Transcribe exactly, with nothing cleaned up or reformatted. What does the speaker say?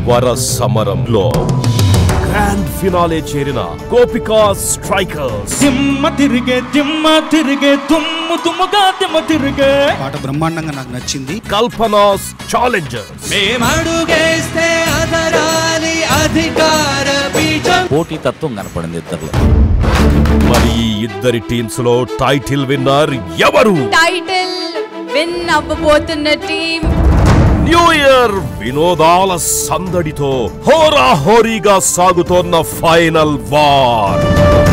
వర సమరంలో grand finale చేరిన గోపికా స్ట్రైకర్స్ దిమ్మ తిరిగే దిమ్మ తిరిగే దుమ్ము దుమ్ముగా దిమ్మ తిరిగే పాట బ్రహ్మాండంగా నాకు నచ్చింది. కల్పనాస్ ఛాలెంజర్స్ మేమడుగేస్తే అదరాలి అధికార బీజం. పోటీ తత్వం కనపడింది ఇద్దరు. మరి ఈ ఇద్దరి టీమ్స్ లో టైటిల్ విన్నర్ ఎవరు? టైటిల్ విన్ అవ్వబోతున్న టీం న్యూ ఇయర్ వినోదాల సందడితో హోరాహోరీగా సాగుతోన్న ఫైనల్ వార్.